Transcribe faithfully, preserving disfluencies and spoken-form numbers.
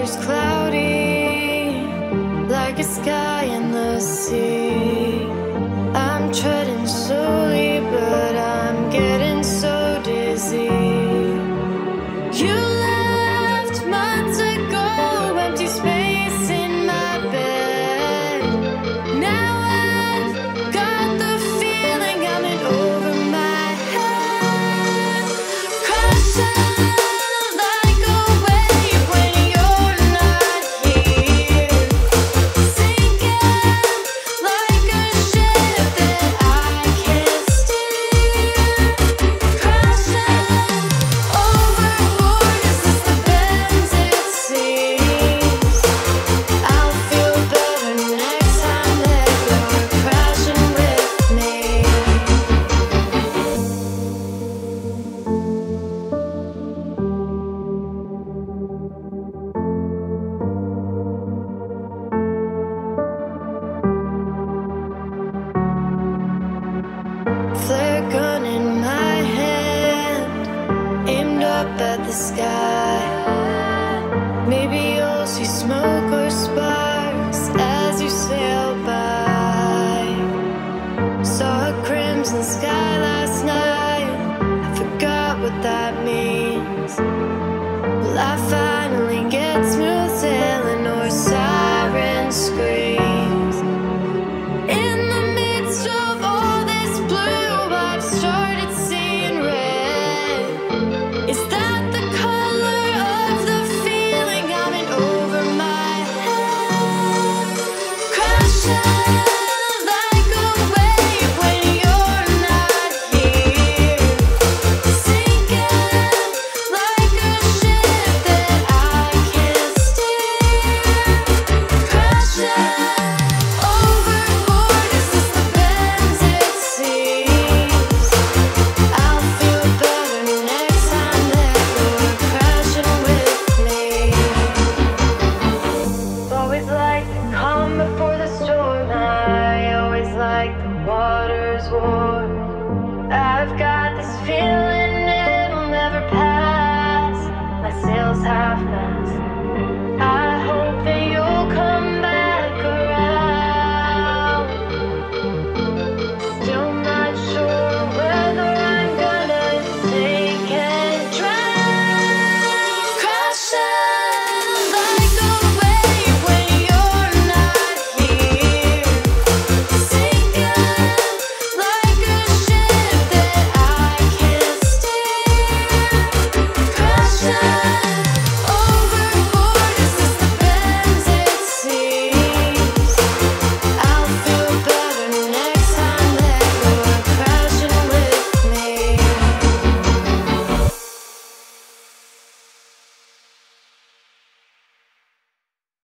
weather's cloudy, like a sky in the sea. I'm treading slowly, but I'm getting so dizzy. You left months ago, empty space in my bed. Now I've got the feeling coming over my head. Crash down like a wave when you're not here. Sinking like a ship that I can't steer. Crash down overboard, is this the bends it seems? I'll feel better next time that you're crashing with me. Flare gun in my hand, aimed up at the sky. Maybe you'll see smoke or sparks as you sail by. Saw a crimson sky last night, I forgot what that means. Well, I finally get to